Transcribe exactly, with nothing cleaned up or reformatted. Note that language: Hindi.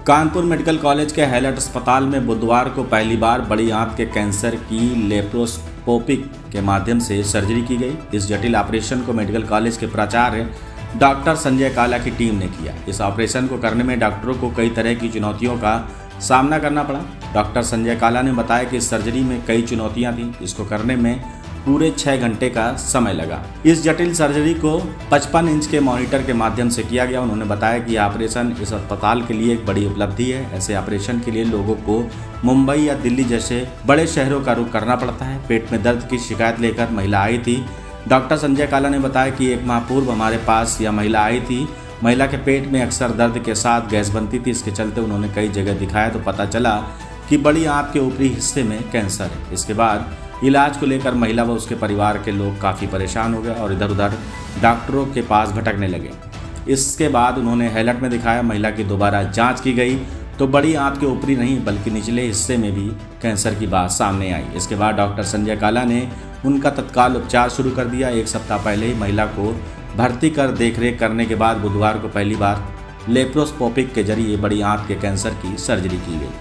कानपुर मेडिकल कॉलेज के हैलट अस्पताल में बुधवार को पहली बार बड़ी आंत के कैंसर की लेप्रोस्कोपिक के माध्यम से सर्जरी की गई। इस जटिल ऑपरेशन को मेडिकल कॉलेज के प्राचार्य डॉक्टर संजय काला की टीम ने किया। इस ऑपरेशन को करने में डॉक्टरों को कई तरह की चुनौतियों का सामना करना पड़ा। डॉक्टर संजय काला ने बताया कि इस सर्जरी में कई चुनौतियां थीं। इसको करने में पूरे छः घंटे का समय लगा। इस जटिल सर्जरी को पचपन इंच के मॉनिटर के माध्यम से किया गया। उन्होंने बताया कि यह ऑपरेशन इस अस्पताल के लिए एक बड़ी उपलब्धि है। ऐसे ऑपरेशन के लिए लोगों को मुंबई या दिल्ली जैसे बड़े शहरों का रुख करना पड़ता है। पेट में दर्द की शिकायत लेकर महिला आई थी। डॉक्टर संजय काला ने बताया कि एक माह पूर्व हमारे पास यह महिला आई थी। महिला के पेट में अक्सर दर्द के साथ गैस बनती थी। इसके चलते उन्होंने कई जगह दिखाया तो पता चला कि बड़ी आंत के ऊपरी हिस्से में कैंसर है। इसके बाद इलाज को लेकर महिला व उसके परिवार के लोग काफ़ी परेशान हो गए और इधर उधर डॉक्टरों के पास भटकने लगे। इसके बाद उन्होंने हैलट में दिखाया। महिला की दोबारा जांच की गई तो बड़ी आंत के ऊपरी नहीं बल्कि निचले हिस्से में भी कैंसर की बात सामने आई। इसके बाद डॉक्टर संजय काला ने उनका तत्काल उपचार शुरू कर दिया। एक सप्ताह पहले ही महिला को भर्ती कर देखरेख करने के बाद बुधवार को पहली बार लेप्रोस्कोपिक के जरिए बड़ी आंत के कैंसर की सर्जरी की गई।